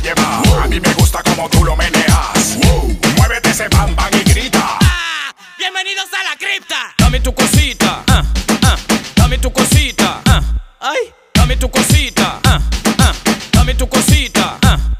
llevar. A mí me gusta como tú lo meneas. Muévete ese bam bam y grita. ¡Bienvenidos a la cripta! Dame tu cosita, dame tu cosita, ay, dame tu cosita, dame tu cosita,